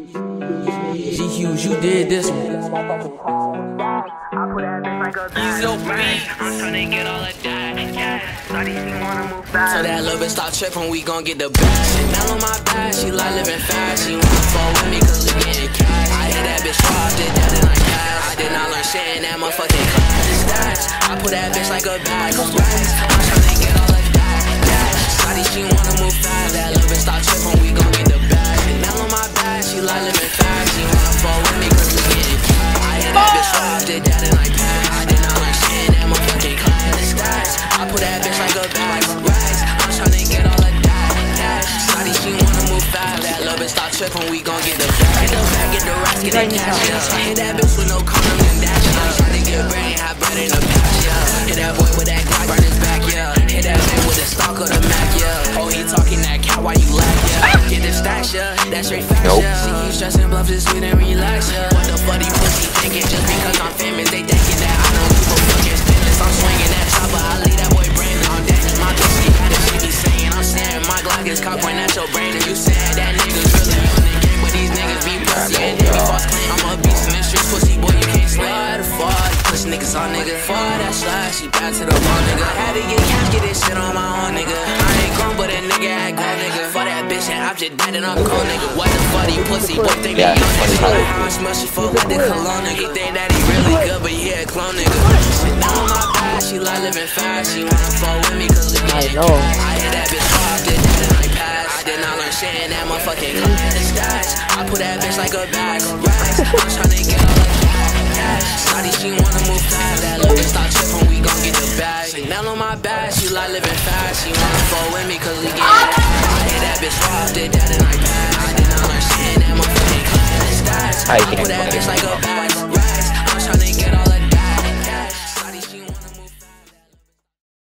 G-Hughes, you did this one. So that little bitch stop trippin', we gon' get the bag. Chanel on my back, she like living fast. She wanna fall with me cause we getting cash. I hit that bitch hard, did that in like cash. I did not learn shit in that motherfucking class. It's stats, I put that bitch like a bag of racks. I'm tryna get all of that, Shawty, she wanna move fast. That little bitch stop trippin', we gon' get the bag. Chanel on my back, she like living fast. She wanna fall with me cause we getting cash. I hit that bitch hard, did that in like cash. I did not learn shit in that motherfucking class. It's stats, I put that bitch like a bag of racks. I'm tryna get all of that, Shawty, she wanna move fast. That little bitch stop trippin', we gon' get the bag. Get the bag, get the racks, get the cash, yeah. Hit that bitch with no condom and dash, yeah. Tryna get brain, have bread in the patch, yeah. Hit that boy with that Glock, burn his back, yeah. Hit that man with a stock of the Mac, yeah. Oh, he talking that cat while you laugh, yeah. Get the stacks, yeah. That's straight facts, yeah. See you stressing, bluff this sweet and relax, yeah. What the fuck these pussy thinking? Just because I'm famous, they thinking that I don't give a fucking stainless. I'm swinging that chopper, I leave that boy brain on deck. My pussy got it, she be saying, I'm saying my Glock is cock, point at your brain. And you saying that niggas really on the game, but these niggas be pussy and they be false claim. I'm a beast in the streets, pussy boy, you can't slay. Why the fuck? Push niggas on nigga. Fuck that slide, she back to the wrong nigga. Had to get cash, get this shit on my own nigga. I ain't grown, but a nigga act grown nigga. For that bitch and I'm just dead and I'm cold nigga. What the fuck, you pussy boy think that you nigga. How much mushy fuck with the cologne nigga. He think that he really good, but he a clone nigga. Shit down on my back, she like living fast. She wanna fall with me cause we getting cash. I hit that bitch hard, did that in like pass. I did not learn shit in that motherfucking class. It's stats, I put that bitch like a bag of racks. I'm tryna get all of that. Shawty, she wanna move fast. That little bitch stop trippin', we gon' get the bag. Chanel on my back, she like living fast. She wanna fall with me cause we getting cash. I hit that bitch hard, did that in like pass. I did not learn shit in that motherfucking class. It's stats, I put that bitch like a bag.